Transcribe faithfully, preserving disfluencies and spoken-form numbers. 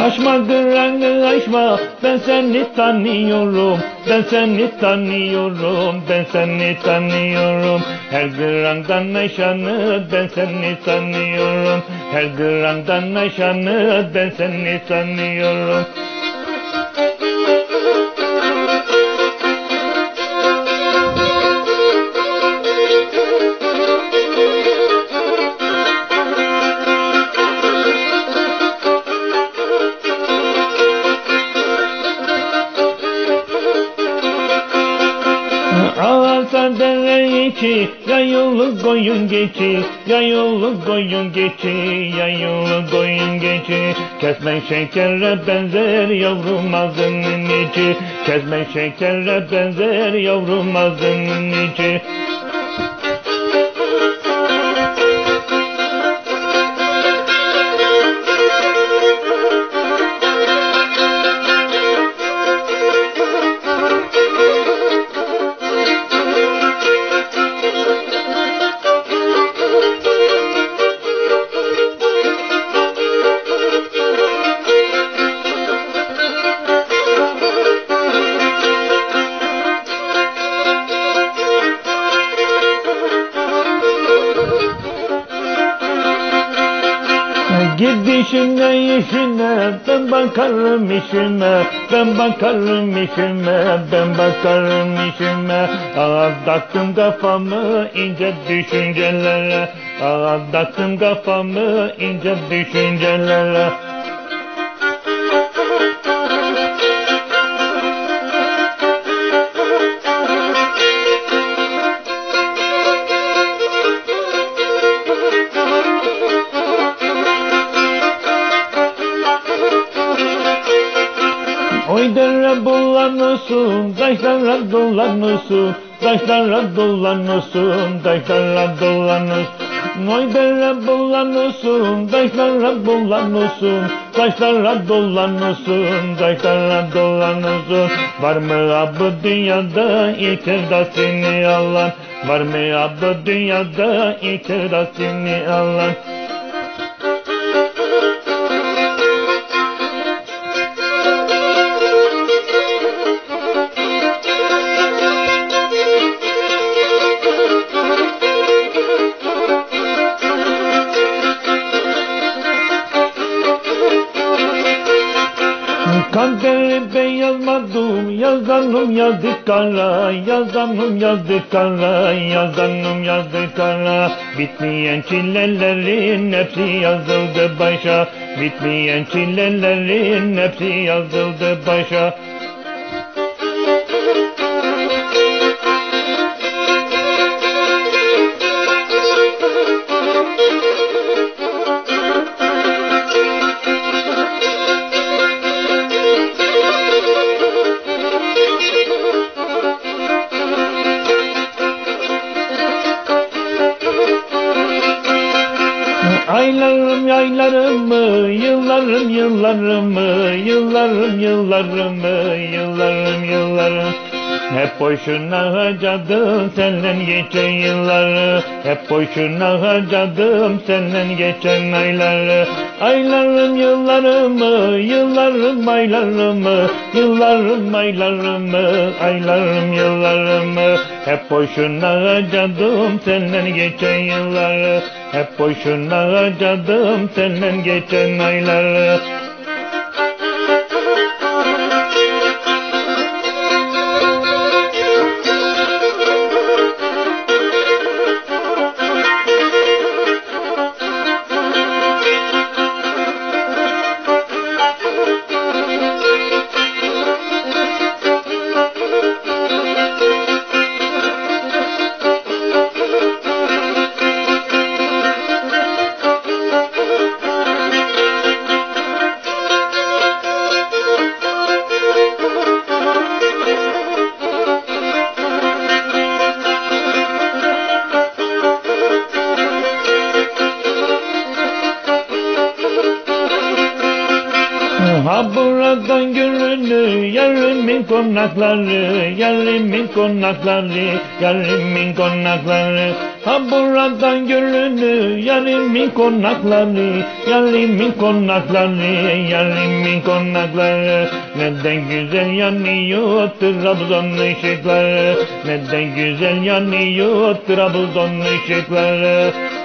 Aşma gırrını aşma, ben seni tanıyorum, ben seni tanıyorum, ben seni tanıyorum. Her gırrandan aşanı ben seni tanıyorum, her gırrandan aşanı ben seni tanıyorum. Ağaçlar dere içi, yayılı koyun geçi, yayılı koyun geçi, yayılı koyun geçi. Kesme şekere benzer yavrum ağzının içi, kesme şekere benzer yavrum ağzının içi. Git işine işine, ben bakarım işime, ben bakarım işime, ben bakarım işime. Ağdattım kafamı ince düşüncelere, ağdattım kafamı ince düşüncelere. Oy dere bulanırsın, taşlara dolanırsın, taşlara dolanırsın, taşlara dolanırsın. Oy dere bulanırsın, taşlara dolanırsın, taşlara dolanırsın, taşlara dolanırsın. Var mı bu dünyada ilk da seni alan, var mı bu dünyada ilk da seni alan. Kaderi ben yazmadım, yazanım yazdı kara, yazanım yazdı kara, yazanım yazdı kara. Bitmeyen çilelerin hepsi yazıldı başa, bitmeyen çilelerin hepsi yazıldı başa. Aylarım yaylarımı, yıllarım yıllarımı, yıllarım yıllarımı, yıllarım yıllarım. Hep boşuna harcadım senden geçen yılları, hep boşuna harcadım senden geçen ayları. Aylarım yıllarımı, yıllarım aylarımı, yıllarım aylarımı, aylarım yıllarımı. Hep boşuna harcadım senden geçen yılları, hep boşuna harcadım senden geçen ayları. Ha buradan görünür yarimin konakları, yarimin konakları, yarimin konakları. Ha buradan görünür yarimin konakları, yarimin konakları, yarimin konakları. Neden güzel yanıyor Trabzon ışıkları, neden güzel yanıyor Trabzon ışıkları.